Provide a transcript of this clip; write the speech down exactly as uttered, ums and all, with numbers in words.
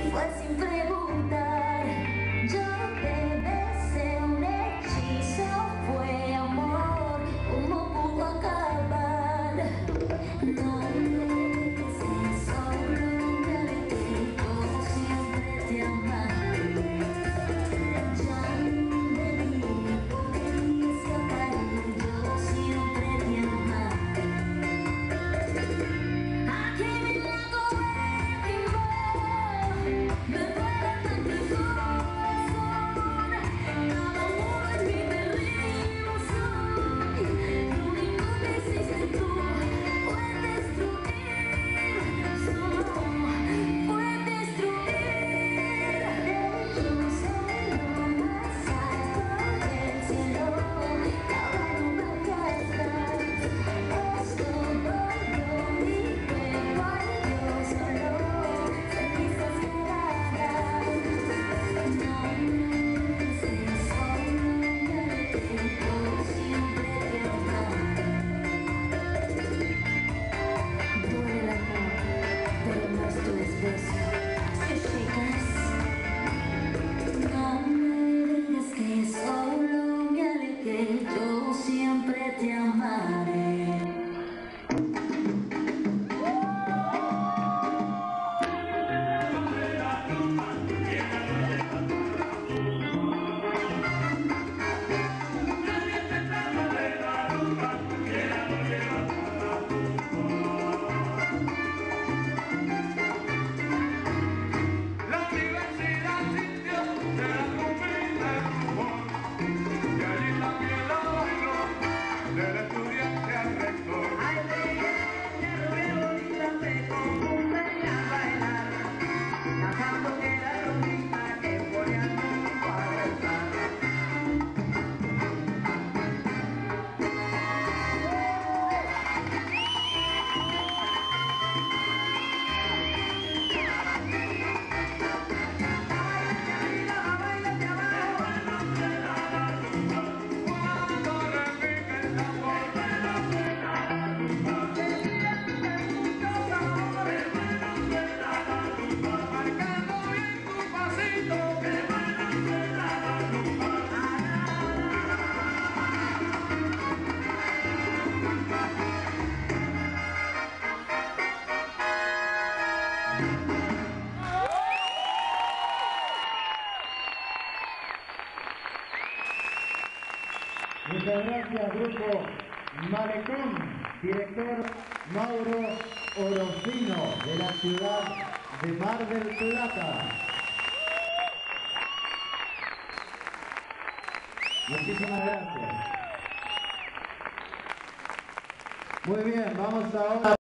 fue sin preguntar. Yo te besé, un hechizo fue amor. ¿Cómo pudo acabar? No me dices solo me alegré, yo siempre te amaré. Ya me di por escapar, yo siempre te amaré. Aquí me hago me duele tanto el corazón, cada uno es mi terrible soy. Lo único que hiciste tú fue destruir, solo fue destruir. Yo soy lo más alto del cielo, ahora no me alcanzas. Es todo yo, mi cuerpo, ay yo solo. Yo siempre te amaré. Del estudiante al rector. Ay, leña, ruego y trate con un leña a bailar, cantando que la rondita que pone al mundo a gozar. Muchas gracias, grupo Malecón, director Mauro Orofino, de la ciudad de Mar del Plata. Muchísimas gracias. Muy bien, vamos ahora.